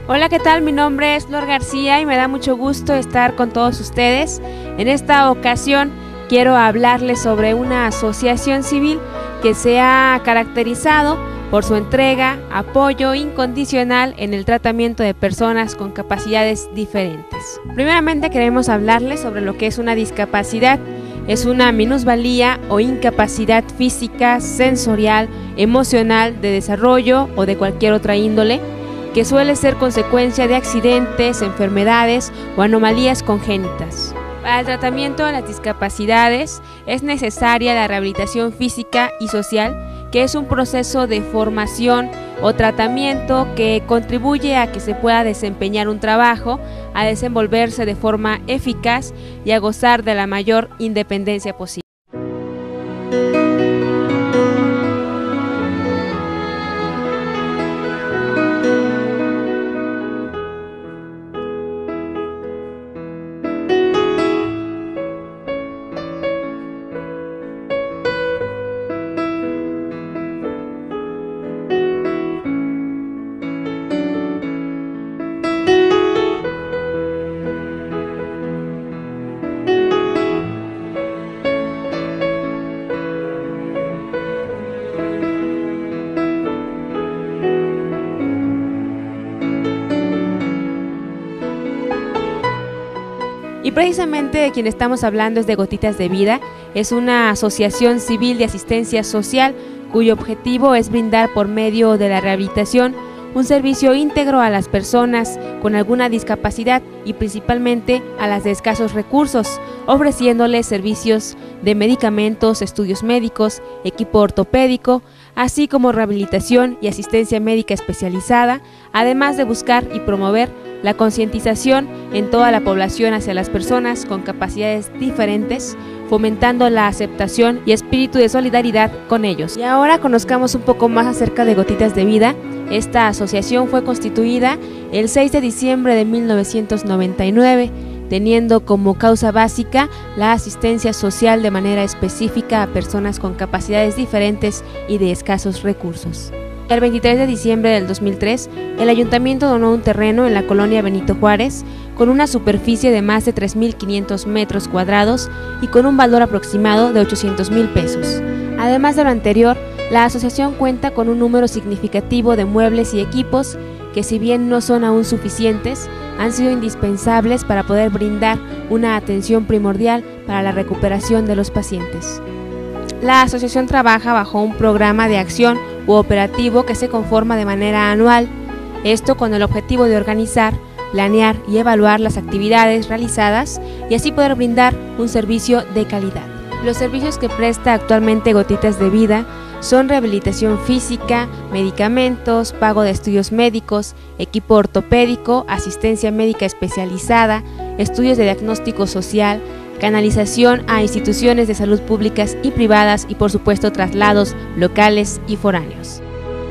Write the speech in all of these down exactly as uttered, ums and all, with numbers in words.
Hola, ¿qué tal? Mi nombre es Flor García y me da mucho gusto estar con todos ustedes. En esta ocasión quiero hablarles sobre una asociación civil que se ha caracterizado por su entrega, apoyo incondicional en el tratamiento de personas con capacidades diferentes. Primeramente queremos hablarles sobre lo que es una discapacidad. Es una minusvalía o incapacidad física, sensorial, emocional, de desarrollo o de cualquier otra índole, que suele ser consecuencia de accidentes, enfermedades o anomalías congénitas. Para el tratamiento de las discapacidades es necesaria la rehabilitación física y social, que es un proceso de formación o tratamiento que contribuye a que se pueda desempeñar un trabajo, a desenvolverse de forma eficaz y a gozar de la mayor independencia posible. Y precisamente de quien estamos hablando es de Gotitas de Vida. Es una asociación civil de asistencia social cuyo objetivo es brindar por medio de la rehabilitación un servicio íntegro a las personas con alguna discapacidad y principalmente a las de escasos recursos, ofreciéndoles servicios de medicamentos, estudios médicos, equipo ortopédico, así como rehabilitación y asistencia médica especializada, además de buscar y promover la concientización en toda la población hacia las personas con capacidades diferentes, fomentando la aceptación y espíritu de solidaridad con ellos. Y ahora conozcamos un poco más acerca de Gotitas de Vida. Esta asociación fue constituida el seis de diciembre de mil novecientos noventa y nueve, teniendo como causa básica la asistencia social de manera específica a personas con capacidades diferentes y de escasos recursos. El veintitrés de diciembre del dos mil tres, el ayuntamiento donó un terreno en la colonia Benito Juárez con una superficie de más de tres mil quinientos metros cuadrados y con un valor aproximado de ochocientos mil pesos. Además de lo anterior, la asociación cuenta con un número significativo de muebles y equipos que, si bien no son aún suficientes, han sido indispensables para poder brindar una atención primordial para la recuperación de los pacientes. La asociación trabaja bajo un programa de acción u operativo que se conforma de manera anual, esto con el objetivo de organizar, planear y evaluar las actividades realizadas y así poder brindar un servicio de calidad. Los servicios que presta actualmente Gotitas de Vida son rehabilitación física, medicamentos, pago de estudios médicos, equipo ortopédico, asistencia médica especializada, estudios de diagnóstico social, canalización a instituciones de salud públicas y privadas y por supuesto traslados locales y foráneos.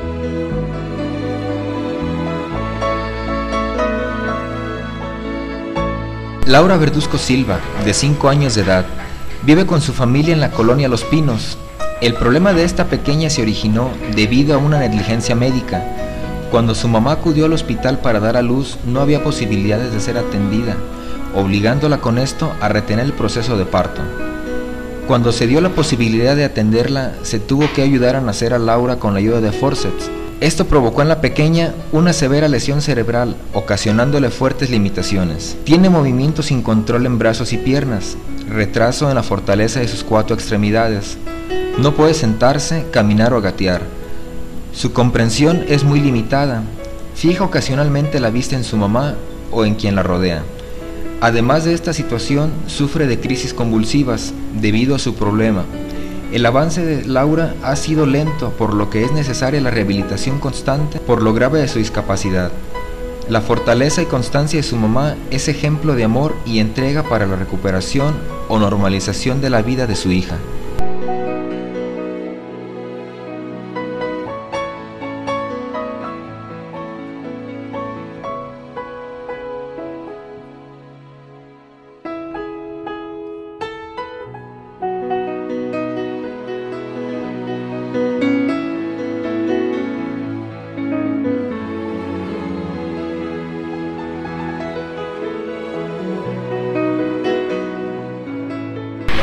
Laura Verduzco Silva, de cinco años de edad, vive con su familia en la colonia Los Pinos. El problema de esta pequeña se originó debido a una negligencia médica. Cuando su mamá acudió al hospital para dar a luz, no había posibilidades de ser atendida, obligándola con esto a retener el proceso de parto. Cuando se dio la posibilidad de atenderla, se tuvo que ayudar a nacer a Laura con la ayuda de forceps. Esto provocó en la pequeña una severa lesión cerebral, ocasionándole fuertes limitaciones. Tiene movimientos sin control en brazos y piernas, retraso en la fortaleza de sus cuatro extremidades. No puede sentarse, caminar o gatear. Su comprensión es muy limitada. Fija ocasionalmente la vista en su mamá o en quien la rodea. Además de esta situación, sufre de crisis convulsivas debido a su problema. El avance de Laura ha sido lento, por lo que es necesaria la rehabilitación constante por lo grave de su discapacidad. La fortaleza y constancia de su mamá es ejemplo de amor y entrega para la recuperación o normalización de la vida de su hija.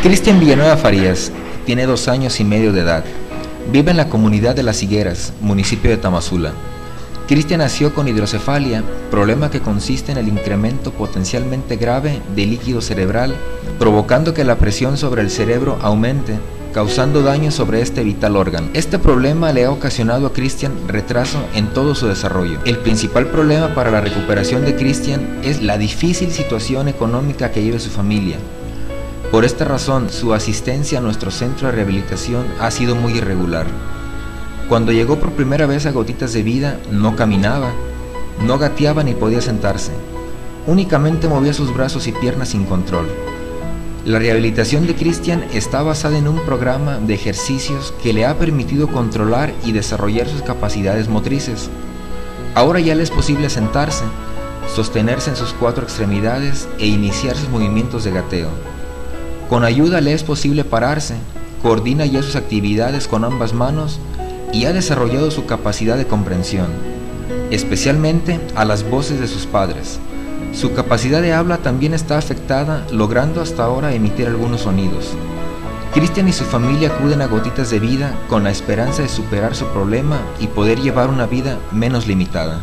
Cristian Villanueva Farías tiene dos años y medio de edad. Vive en la comunidad de Las Higueras, municipio de Tamazula. Cristian nació con hidrocefalia, problema que consiste en el incremento potencialmente grave de líquido cerebral, provocando que la presión sobre el cerebro aumente, causando daño sobre este vital órgano. Este problema le ha ocasionado a Cristian retraso en todo su desarrollo. El principal problema para la recuperación de Cristian es la difícil situación económica que vive su familia. Por esta razón, su asistencia a nuestro centro de rehabilitación ha sido muy irregular. Cuando llegó por primera vez a Gotitas de Vida, no caminaba, no gateaba ni podía sentarse. Únicamente movía sus brazos y piernas sin control. La rehabilitación de Cristian está basada en un programa de ejercicios que le ha permitido controlar y desarrollar sus capacidades motrices. Ahora ya le es posible sentarse, sostenerse en sus cuatro extremidades e iniciar sus movimientos de gateo. Con ayuda le es posible pararse, coordina ya sus actividades con ambas manos y ha desarrollado su capacidad de comprensión, especialmente a las voces de sus padres. Su capacidad de habla también está afectada, logrando hasta ahora emitir algunos sonidos. Cristian y su familia acuden a Gotitas de Vida con la esperanza de superar su problema y poder llevar una vida menos limitada.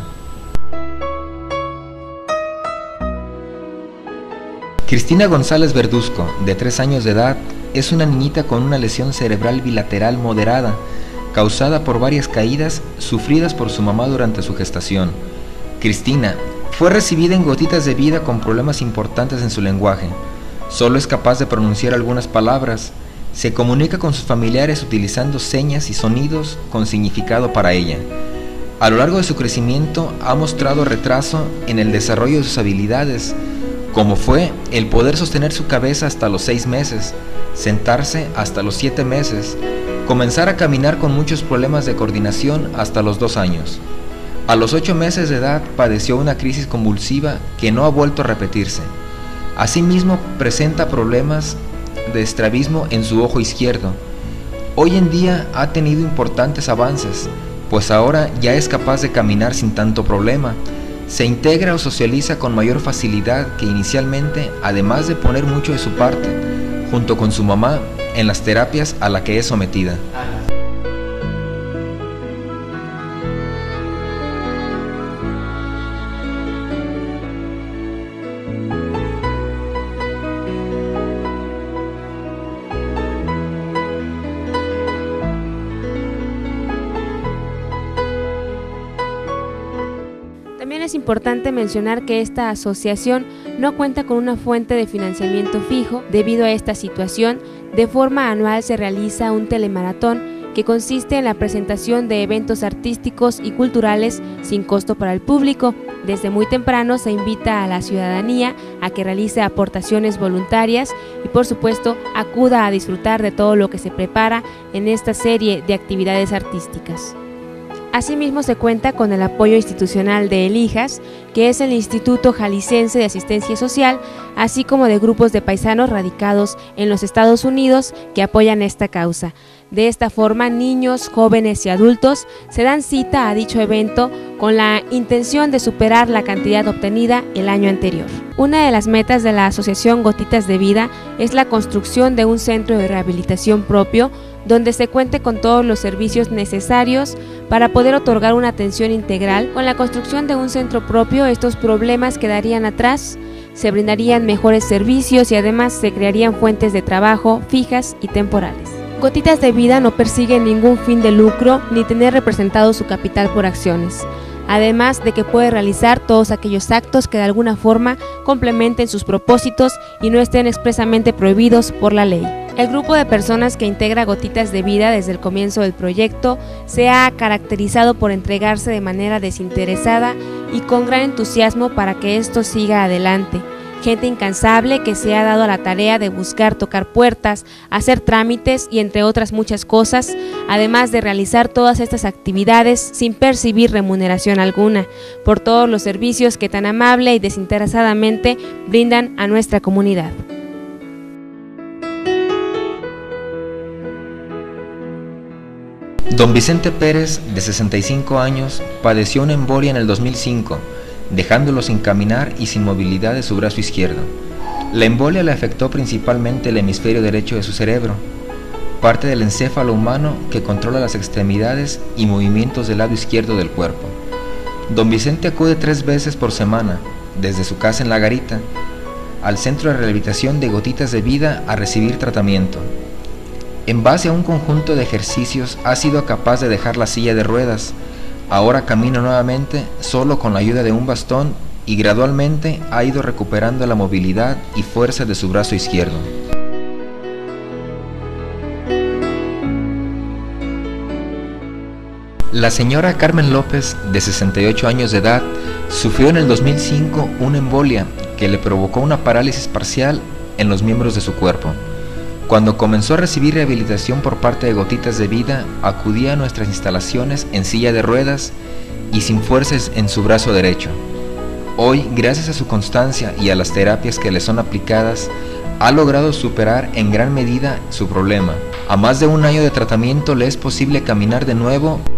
Cristina González Verduzco, de tres años de edad, es una niñita con una lesión cerebral bilateral moderada, causada por varias caídas sufridas por su mamá durante su gestación. Cristina fue recibida en Gotitas de Vida con problemas importantes en su lenguaje. Solo es capaz de pronunciar algunas palabras. Se comunica con sus familiares utilizando señas y sonidos con significado para ella. A lo largo de su crecimiento ha mostrado retraso en el desarrollo de sus habilidades, como fue el poder sostener su cabeza hasta los seis meses, sentarse hasta los siete meses, comenzar a caminar con muchos problemas de coordinación hasta los dos años. A los ocho meses de edad padeció una crisis convulsiva que no ha vuelto a repetirse. Asimismo, presenta problemas de estrabismo en su ojo izquierdo. Hoy en día ha tenido importantes avances, pues ahora ya es capaz de caminar sin tanto problema. Se integra o socializa con mayor facilidad que inicialmente, además de poner mucho de su parte, junto con su mamá, en las terapias a las que es sometida. También es importante mencionar que esta asociación no cuenta con una fuente de financiamiento fijo. Debido a esta situación, de forma anual se realiza un telemaratón que consiste en la presentación de eventos artísticos y culturales sin costo para el público. Desde muy temprano se invita a la ciudadanía a que realice aportaciones voluntarias y por supuesto acuda a disfrutar de todo lo que se prepara en esta serie de actividades artísticas. Asimismo se cuenta con el apoyo institucional de ELIJAS, que es el Instituto Jalisciense de Asistencia Social, así como de grupos de paisanos radicados en los Estados Unidos que apoyan esta causa. De esta forma, niños, jóvenes y adultos se dan cita a dicho evento con la intención de superar la cantidad obtenida el año anterior. Una de las metas de la Asociación Gotitas de Vida es la construcción de un centro de rehabilitación propio, donde se cuente con todos los servicios necesarios para poder otorgar una atención integral. Con la construcción de un centro propio, estos problemas quedarían atrás, se brindarían mejores servicios y además se crearían fuentes de trabajo fijas y temporales. Gotitas de Vida no persigue ningún fin de lucro ni tener representado su capital por acciones, además de que puede realizar todos aquellos actos que de alguna forma complementen sus propósitos y no estén expresamente prohibidos por la ley. El grupo de personas que integra Gotitas de Vida desde el comienzo del proyecto se ha caracterizado por entregarse de manera desinteresada y con gran entusiasmo para que esto siga adelante. Gente incansable que se ha dado a la tarea de buscar tocar puertas, hacer trámites y entre otras muchas cosas, además de realizar todas estas actividades sin percibir remuneración alguna, por todos los servicios que tan amable y desinteresadamente brindan a nuestra comunidad. Don Vicente Pérez, de sesenta y cinco años, padeció una embolia en el dos mil cinco. dejándolo sin caminar y sin movilidad de su brazo izquierdo. La embolia le afectó principalmente el hemisferio derecho de su cerebro, parte del encéfalo humano que controla las extremidades y movimientos del lado izquierdo del cuerpo. Don Vicente acude tres veces por semana, desde su casa en La Garita, al Centro de Rehabilitación de Gotitas de Vida a recibir tratamiento. En base a un conjunto de ejercicios ha sido capaz de dejar la silla de ruedas. Ahora camina nuevamente solo con la ayuda de un bastón y gradualmente ha ido recuperando la movilidad y fuerza de su brazo izquierdo. La señora Carmen López, de sesenta y ocho años de edad, sufrió en el dos mil cinco una embolia que le provocó una parálisis parcial en los miembros de su cuerpo. Cuando comenzó a recibir rehabilitación por parte de Gotitas de Vida, acudía a nuestras instalaciones en silla de ruedas y sin fuerzas en su brazo derecho. Hoy, gracias a su constancia y a las terapias que le son aplicadas, ha logrado superar en gran medida su problema. A más de un año de tratamiento le es posible caminar de nuevo